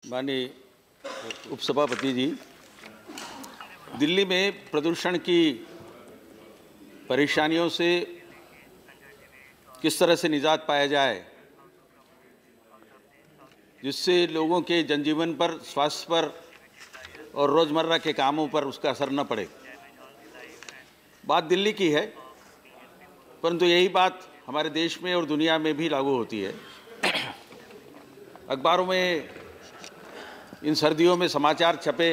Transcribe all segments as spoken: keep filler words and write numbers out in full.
माननीय उपसभापति जी, दिल्ली में प्रदूषण की परेशानियों से किस तरह से निजात पाया जाए जिससे लोगों के जनजीवन पर, स्वास्थ्य पर और रोज़मर्रा के कामों पर उसका असर न पड़े। बात दिल्ली की है, परंतु यही बात हमारे देश में और दुनिया में भी लागू होती है। अखबारों में इन सर्दियों में समाचार छपे,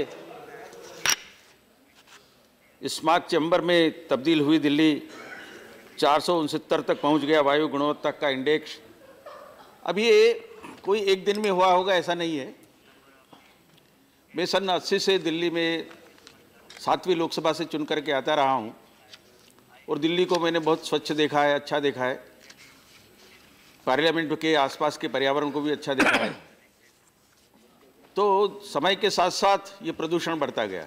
स्मॉग चैम्बर में तब्दील हुई दिल्ली, चार सौ उनसत्तर तक पहुंच गया वायु गुणवत्ता का इंडेक्स। अब ये कोई एक दिन में हुआ होगा ऐसा नहीं है। मैं सन अस्सी से दिल्ली में सातवीं लोकसभा से चुन करके आता रहा हूं और दिल्ली को मैंने बहुत स्वच्छ देखा है, अच्छा देखा है। पार्लियामेंट के आसपास के पर्यावरण को भी अच्छा देखा है। तो समय के साथ साथ ये प्रदूषण बढ़ता गया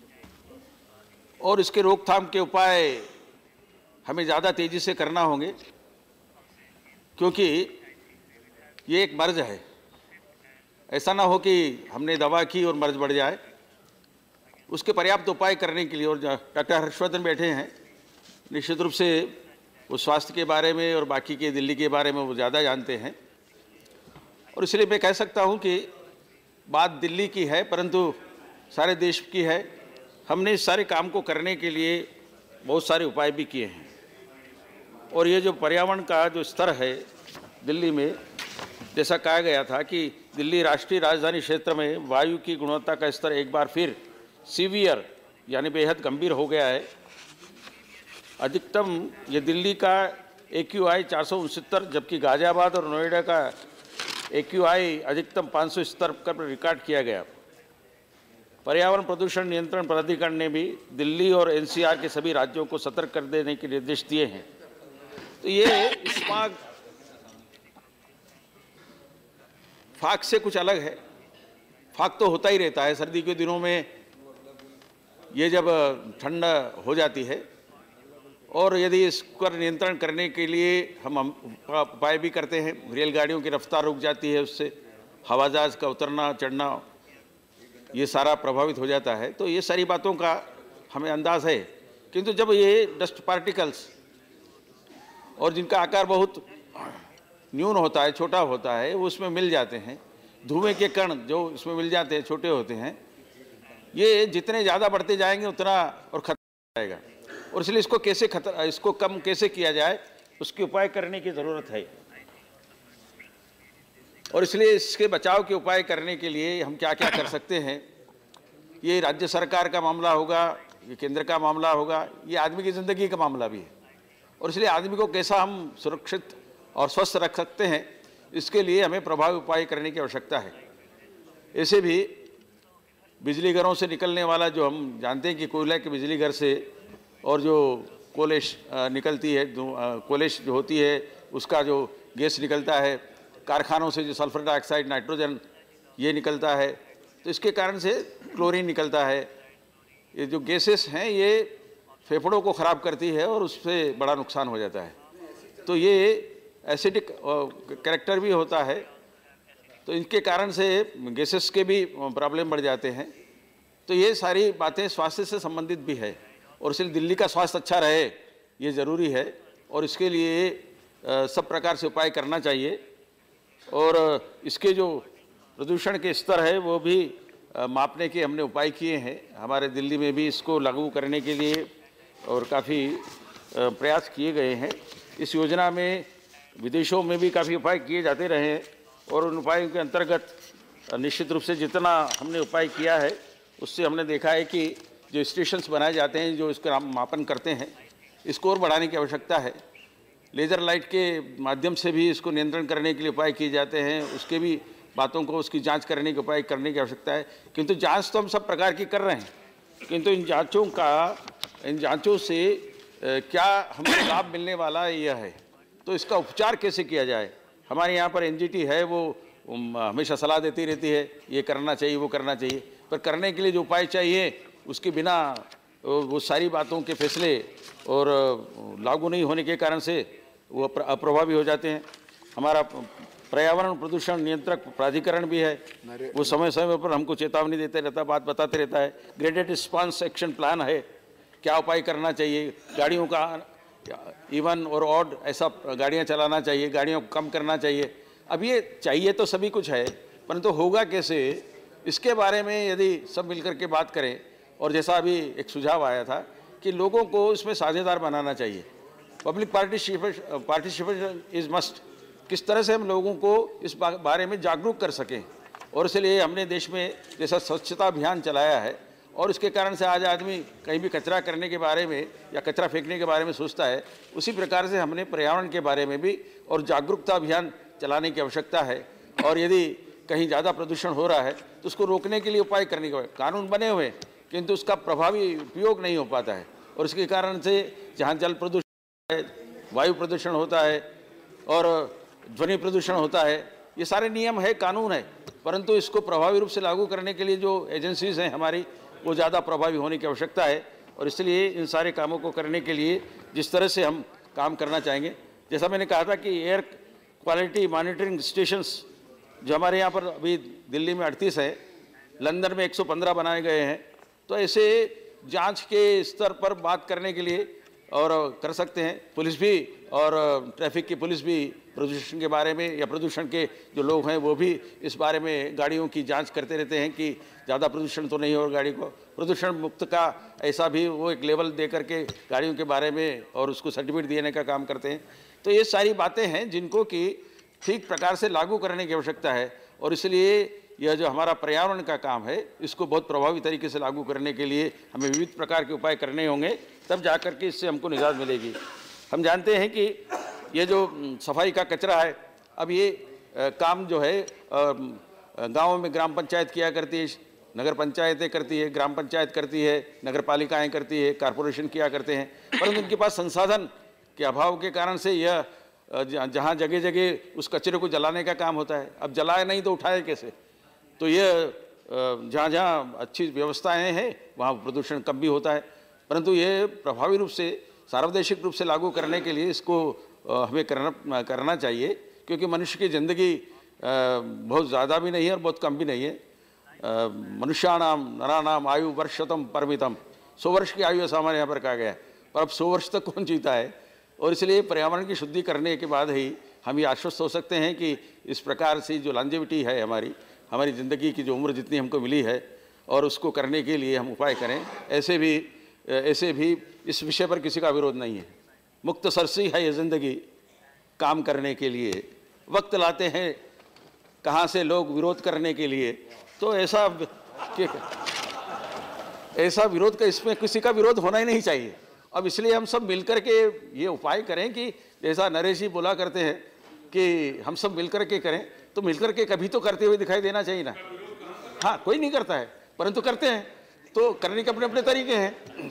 और इसके रोकथाम के उपाय हमें ज़्यादा तेज़ी से करना होंगे, क्योंकि ये एक मर्ज है। ऐसा ना हो कि हमने दवा की और मर्ज बढ़ जाए। उसके पर्याप्त उपाय करने के लिए, और डॉक्टर हर्षवर्धन बैठे हैं, निश्चित रूप से वो स्वास्थ्य के बारे में और बाकी के दिल्ली के बारे में वो ज़्यादा जानते हैं, और इसलिए मैं कह सकता हूँ कि बात दिल्ली की है परंतु सारे देश की है। हमने इस सारे काम को करने के लिए बहुत सारे उपाय भी किए हैं, और ये जो पर्यावरण का जो स्तर है दिल्ली में, जैसा कहा गया था कि दिल्ली राष्ट्रीय राजधानी क्षेत्र में वायु की गुणवत्ता का स्तर एक बार फिर सीवियर यानी बेहद गंभीर हो गया है। अधिकतम ये दिल्ली का ए क्यू आई चार सौ उनसत्तर, जबकि गाजियाबाद और नोएडा का ए क्यू आई अधिकतम पाँच सौ स्तर पर रिकॉर्ड किया गया। पर्यावरण प्रदूषण नियंत्रण प्राधिकरण ने भी दिल्ली और एन सी आर के सभी राज्यों को सतर्क कर देने के निर्देश दिए हैं। तो ये स्मॉग फाग से कुछ अलग है। फाग तो होता ही रहता है सर्दी के दिनों में, ये जब ठंड हो जाती है, और यदि इस पर नियंत्रण करने के लिए हम उपाय भी करते हैं। रेलगाड़ियों की रफ्तार रुक जाती है, उससे हवाजहाज का उतरना चढ़ना ये सारा प्रभावित हो जाता है। तो ये सारी बातों का हमें अंदाज़ है, किंतु जब ये डस्ट पार्टिकल्स और जिनका आकार बहुत न्यून होता है, छोटा होता है, वो उसमें मिल जाते हैं, धुएं के कण जो इसमें मिल जाते हैं, छोटे होते हैं, ये जितने ज़्यादा बढ़ते जाएंगे उतना और खतरा जाएगा। और इसलिए इसको कैसे खतरा इसको कम कैसे किया जाए उसके उपाय करने की ज़रूरत है। और इसलिए इसके बचाव के उपाय करने के लिए हम क्या क्या कर सकते हैं, ये राज्य सरकार का मामला होगा, ये केंद्र का मामला होगा, ये आदमी की ज़िंदगी का मामला भी है। और इसलिए आदमी को कैसा हम सुरक्षित और स्वस्थ रख सकते हैं, इसके लिए हमें प्रभावी उपाय करने की आवश्यकता है। ऐसे भी बिजली घरों से निकलने वाला, जो हम जानते हैं कि कोयला के बिजली घर से और जो कोलेश निकलती है, कोलेश जो होती है उसका जो गैस निकलता है, कारखानों से जो सल्फर डाइऑक्साइड, नाइट्रोजन ये निकलता है, तो इसके कारण से क्लोरीन निकलता है। ये जो गैसेस हैं ये फेफड़ों को ख़राब करती है और उससे बड़ा नुकसान हो जाता है। तो ये एसिडिक कैरेक्टर भी होता है, तो इनके कारण से गैसेस के भी प्रॉब्लम बढ़ जाते हैं। तो ये सारी बातें स्वास्थ्य से संबंधित भी है, और इसलिए दिल्ली का स्वास्थ्य अच्छा रहे ये ज़रूरी है, और इसके लिए सब प्रकार से उपाय करना चाहिए। और इसके जो प्रदूषण के स्तर है वो भी मापने के हमने उपाय किए हैं। हमारे दिल्ली में भी इसको लागू करने के लिए और काफ़ी प्रयास किए गए हैं। इस योजना में विदेशों में भी काफ़ी उपाय किए जाते रहे हैं, और उन उपायों के अंतर्गत निश्चित रूप से जितना हमने उपाय किया है उससे हमने देखा है कि जो स्टेशंस बनाए जाते हैं जो इसका मापन करते हैं, इसको और बढ़ाने की आवश्यकता है। लेज़र लाइट के माध्यम से भी इसको नियंत्रण करने के लिए उपाय किए जाते हैं, उसके भी बातों को उसकी जांच करने के उपाय करने की आवश्यकता है। किंतु जांच तो हम सब प्रकार की कर रहे हैं, किंतु इन जांचों का इन जांचों से क्या हमें लाभ मिलने वाला यह है, तो इसका उपचार कैसे किया जाए। हमारे यहाँ पर एन जी टी है, वो हमेशा सलाह देती रहती है ये करना चाहिए वो करना चाहिए, पर करने के लिए जो उपाय चाहिए उसके बिना वो सारी बातों के फैसले और लागू नहीं होने के कारण से वो अप्रभावी हो जाते हैं। हमारा पर्यावरण प्रदूषण नियंत्रक प्राधिकरण भी है, वो समय समय पर हमको चेतावनी देते रहता है, बात बताते रहता है। ग्रेडेड रिस्पांस एक्शन प्लान है, क्या उपाय करना चाहिए, गाड़ियों का इवन और ऑड ऐसा गाड़ियां चलाना चाहिए, गाड़ियों को कम करना चाहिए। अब ये चाहिए तो सभी कुछ है, परंतु तो होगा कैसे, इसके बारे में यदि सब मिलकर के बात करें, और जैसा अभी एक सुझाव आया था कि लोगों को इसमें साझेदार बनाना चाहिए, public participation participation is must. किस तरह से हम लोगों को इस बारे में जागरूक कर सकें, और इसलिए हमने देश में जैसा स्वच्छता अभियान चलाया है, और इसके कारण से आज आदमी कहीं भी कचरा करने के बारे में या कचरा फेंकने के बारे में सोचता है, उसी प्रकार से हमने पर्यावरण के बारे में भी और जागरूकता अभियान चलाने की आवश्यकता है। और यदि कहीं ज़्यादा प्रदूषण हो रहा है तो उसको रोकने के लिए उपाय करने के, कानून बने हुए किंतु उसका प्रभावी उपयोग नहीं हो पाता है, और इसके कारण से जहाँ जल प्रदूषण है, वायु प्रदूषण होता है और ध्वनि प्रदूषण होता है, ये सारे नियम है, कानून है, परंतु इसको प्रभावी रूप से लागू करने के लिए जो एजेंसीज हैं हमारी, वो ज़्यादा प्रभावी होने की आवश्यकता है। और इसलिए इन सारे कामों को करने के लिए जिस तरह से हम काम करना चाहेंगे, जैसा मैंने कहा था कि एयर क्वालिटी मॉनिटरिंग स्टेशंस जो हमारे यहाँ पर अभी दिल्ली में अड़तीस है, लंदन में एक सौ पंद्रह बनाए गए हैं, तो ऐसे जांच के स्तर पर बात करने के लिए और कर सकते हैं। पुलिस भी और ट्रैफिक की पुलिस भी प्रदूषण के बारे में, या प्रदूषण के जो लोग हैं वो भी इस बारे में गाड़ियों की जांच करते रहते हैं कि ज़्यादा प्रदूषण तो नहीं हो, गाड़ी को प्रदूषण मुक्त का ऐसा भी वो एक लेवल दे करके गाड़ियों के बारे में और उसको सर्टिफिकेट देने का काम करते हैं। तो ये सारी बातें हैं जिनको कि ठीक प्रकार से लागू करने की आवश्यकता है, और इसलिए यह जो हमारा पर्यावरण का काम है, इसको बहुत प्रभावी तरीके से लागू करने के लिए हमें विविध प्रकार के उपाय करने होंगे, तब जाकर के इससे हमको निजात मिलेगी। हम जानते हैं कि ये जो सफाई का कचरा है, अब ये आ, काम जो है गाँव में ग्राम पंचायत किया करती है, नगर पंचायतें करती है, ग्राम पंचायत करती है, नगर पालिकाएँ करती है, कारपोरेशन किया करते हैं, परंतु उनके पास संसाधन के अभाव के कारण से यह जहाँ जगह जगह उस कचरे को जलाने का काम होता है। अब जलाए नहीं तो उठाए कैसे? तो ये जहाँ जहाँ अच्छी व्यवस्थाएं हैं वहाँ प्रदूषण कम भी होता है, परंतु ये प्रभावी रूप से सार्वदेशिक रूप से लागू करने के लिए इसको हमें करना करना चाहिए, क्योंकि मनुष्य की ज़िंदगी बहुत ज़्यादा भी नहीं है और बहुत कम भी नहीं है। मनुष्याणाम नराणाम आयु वर्षतम परमितम, सौ वर्ष की आयु ऐसा हमारे यहाँ पर कहा गया है, पर अब सौ वर्ष तक कौन जीता है? और इसलिए पर्यावरण की शुद्धि करने के बाद ही हम ये आश्वस्त हो सकते हैं कि इस प्रकार से जो लॉन्जेविटी है हमारी हमारी ज़िंदगी की जो उम्र जितनी हमको मिली है, और उसको करने के लिए हम उपाय करें। ऐसे भी ऐसे भी इस विषय पर किसी का विरोध नहीं है। मुक्त सरसी है ये ज़िंदगी काम करने के लिए, वक्त लाते हैं कहाँ से लोग विरोध करने के लिए। तो ऐसा कि ऐसा विरोध का, इसमें किसी का विरोध होना ही नहीं चाहिए। अब इसलिए हम सब मिलकर के ये उपाय करें कि जैसा नरेश जी बोला करते हैं कि हम सब मिलकर के करें, तो मिलकर के कभी तो करते हुए दिखाई देना चाहिए ना। हाँ, कोई नहीं करता है परंतु करते हैं, तो करने के अपने अपने तरीके हैं।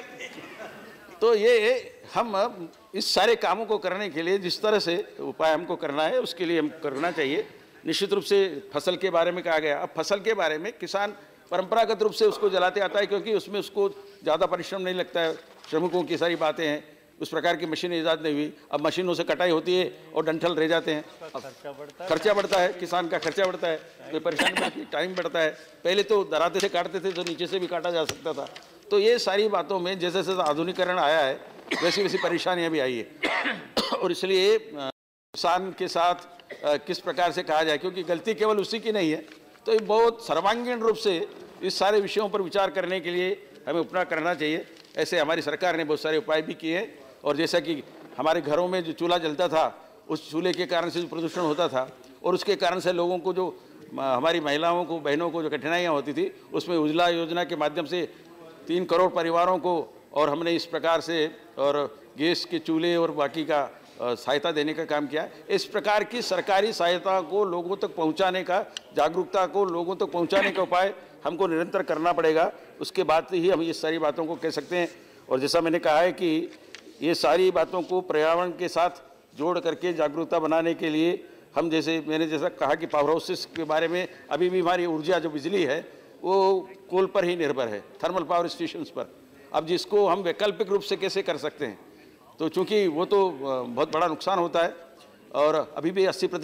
तो ये हम इस सारे कामों को करने के लिए जिस तरह से उपाय हमको करना है, उसके लिए हम करना चाहिए। निश्चित रूप से फसल के बारे में कहा गया। अब फसल के बारे में किसान परंपरागत रूप से उसको जलाते आता है, क्योंकि उसमें उसको ज़्यादा परिश्रम नहीं लगता है, श्रमिकों की सारी बातें हैं, उस प्रकार की मशीन ईजाद नहीं हुई। अब मशीनों से कटाई होती है और डंठल रह जाते हैं, खर्चा बढ़ता है, किसान का खर्चा बढ़ता है, कोई परेशानी बढ़ती है, टाइम बढ़ता है। पहले तो दराते से काटते थे, तो नीचे से भी काटा जा सकता था। तो ये सारी बातों में जैसे जैसे आधुनिकीकरण आया है, वैसी वैसी परेशानियाँ भी आई है। और इसलिए किसान के साथ किस प्रकार से कहा जाए, क्योंकि गलती केवल उसी की नहीं है, तो ये बहुत सर्वांगीण रूप से इस सारे विषयों पर विचार करने के लिए हमें उपाय करना चाहिए। ऐसे हमारी सरकार ने बहुत सारे उपाय भी किए हैं, और जैसा कि हमारे घरों में जो चूल्हा जलता था, उस चूल्हे के कारण से जो प्रदूषण होता था, और उसके कारण से लोगों को जो हमारी महिलाओं को, बहनों को जो कठिनाइयाँ होती थी, उसमें उज्ज्वला योजना के माध्यम से तीन करोड़ परिवारों को, और हमने इस प्रकार से और गैस के चूल्हे और बाकी का सहायता देने का काम किया। इस प्रकार की सरकारी सहायता को लोगों तक पहुंचाने का, जागरूकता को लोगों तक पहुंचाने का उपाय हमको निरंतर करना पड़ेगा। उसके बाद ही हम ये सारी बातों को कह सकते हैं। और जैसा मैंने कहा है कि ये सारी बातों को पर्यावरण के साथ जोड़ करके जागरूकता बनाने के लिए हम, जैसे मैंने जैसा कहा कि पावर हाउसेस के बारे में, अभी भी हमारी ऊर्जा जो बिजली है वो कोल पर ही निर्भर है, थर्मल पावर स्टेशंस पर। अब जिसको हम वैकल्पिक रूप से कैसे कर सकते हैं, तो चूँकि वो तो बहुत बड़ा नुकसान होता है, और अभी भी अस्सी प्रतिशत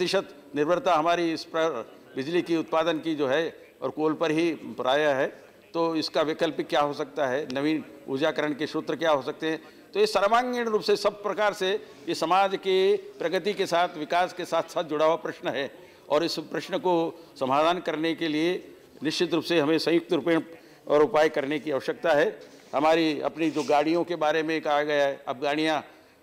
निर्भरता हमारी इस पर बिजली की उत्पादन की जो है और कोल पर ही प्रायः है, तो इसका वैकल्पिक क्या हो सकता है, नवीन ऊर्जाकरण के सूत्र क्या हो सकते हैं। तो ये सर्वांगीण रूप से सब प्रकार से ये समाज के प्रगति के साथ, विकास के साथ साथ जुड़ा हुआ प्रश्न है, और इस प्रश्न को समाधान करने के लिए निश्चित रूप से हमें संयुक्त रूपेण और उपाय करने की आवश्यकता है। हमारी अपनी जो गाड़ियों के बारे में कहा गया है, अब गाड़ियाँ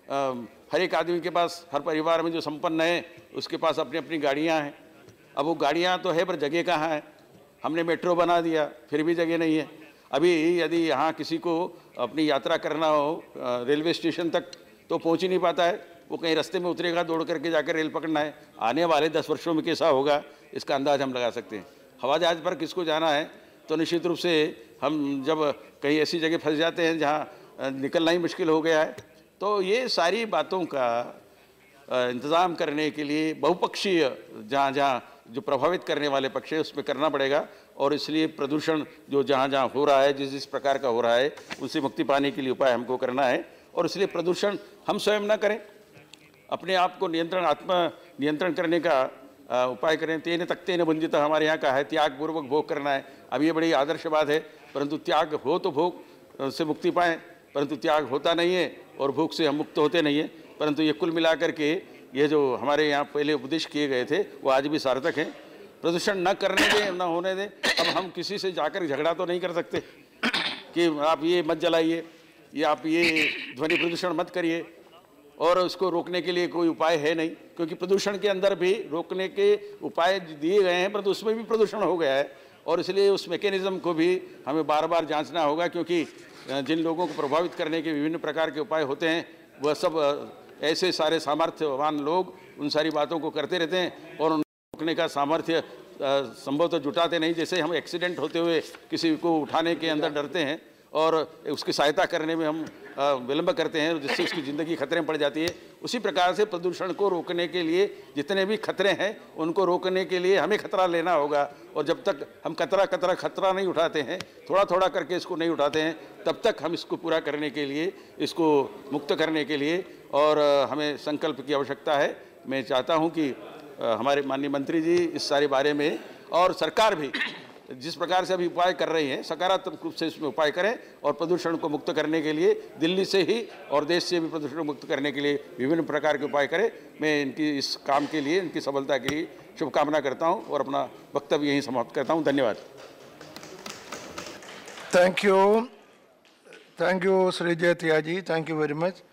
हर एक आदमी के पास, हर परिवार में जो संपन्न है उसके पास अपनी अपनी गाड़ियाँ हैं। अब वो गाड़ियाँ तो है पर जगह कहाँ है। हमने मेट्रो बना दिया फिर भी जगह नहीं है। अभी यदि यहाँ किसी को अपनी यात्रा करना हो रेलवे स्टेशन तक तो पहुँच ही नहीं पाता है, वो कहीं रास्ते में उतरेगा, दौड़ करके जाकर रेल पकड़ना है। आने वाले दस वर्षों में कैसा होगा इसका अंदाज हम लगा सकते हैं। हवाई जहाज पर किसको जाना है तो निश्चित रूप से हम जब कहीं ऐसी जगह फंस जाते हैं जहाँ निकलना ही मुश्किल हो गया है, तो ये सारी बातों का इंतज़ाम करने के लिए बहुपक्षीय जहाँ जहाँ जो प्रभावित करने वाले पक्ष है उसमें करना पड़ेगा। और इसलिए प्रदूषण जो जहाँ जहाँ हो रहा है, जिस जिस प्रकार का हो रहा है, उनसे मुक्ति पाने के लिए उपाय हमको करना है। और इसलिए प्रदूषण हम स्वयं ना करें, अपने आप को नियंत्रण, आत्म नियंत्रण करने का उपाय करें। तेन तकते न बंदित हमारे यहाँ का है, त्याग पूर्वक भोग करना है। अब ये बड़ी आदर्श बात है, परंतु त्याग हो तो भोग से मुक्ति पाएँ, परंतु त्याग होता नहीं है और भोग से हम मुक्त होते नहीं हैं। परंतु ये कुल मिलाकर के ये जो हमारे यहाँ पहले उपदेश किए गए थे वो आज भी सार्थक हैं। प्रदूषण न करने दें, न होने दें। अब हम किसी से जाकर झगड़ा तो नहीं कर सकते कि आप ये मत जलाइए या आप ये ध्वनि प्रदूषण मत करिए, और उसको रोकने के लिए कोई उपाय है नहीं, क्योंकि प्रदूषण के अंदर भी रोकने के उपाय दिए गए हैं परंतु उसमें भी प्रदूषण हो गया है। और इसलिए उस मैकेनिज्म को भी हमें बार बार जांचना होगा, क्योंकि जिन लोगों को प्रभावित करने के विभिन्न प्रकार के उपाय होते हैं वह सब ऐसे सारे सामर्थ्यवान लोग उन सारी बातों को करते रहते हैं और उन रोकने का सामर्थ्य संभवतः तो जुटाते नहीं। जैसे हम एक्सीडेंट होते हुए किसी को उठाने के अंदर डरते हैं और उसकी सहायता करने में हम विलंब करते हैं जिससे उसकी ज़िंदगी खतरे में पड़ जाती है, उसी प्रकार से प्रदूषण को रोकने के लिए जितने भी खतरे हैं उनको रोकने के लिए हमें खतरा लेना होगा। और जब तक हम कतरा कतरा खतरा नहीं उठाते हैं, थोड़ा थोड़ा करके इसको नहीं उठाते हैं, तब तक हम इसको पूरा करने के लिए, इसको मुक्त करने के लिए और हमें संकल्प की आवश्यकता है। मैं चाहता हूँ कि हमारे माननीय मंत्री जी इस सारे बारे में और सरकार भी जिस प्रकार से अभी उपाय कर रही हैं सकारात्मक रूप से इसमें उपाय करें और प्रदूषण को मुक्त करने के लिए दिल्ली से ही और देश से भी प्रदूषण मुक्त करने के लिए विभिन्न प्रकार के उपाय करें। मैं इनकी इस काम के लिए, इनकी सफलता के लिए शुभकामना करता हूं और अपना वक्तव्य यहीं समाप्त करता हूं। धन्यवाद। Thank you, thank you Shri Jaitiya ji, thank you very much.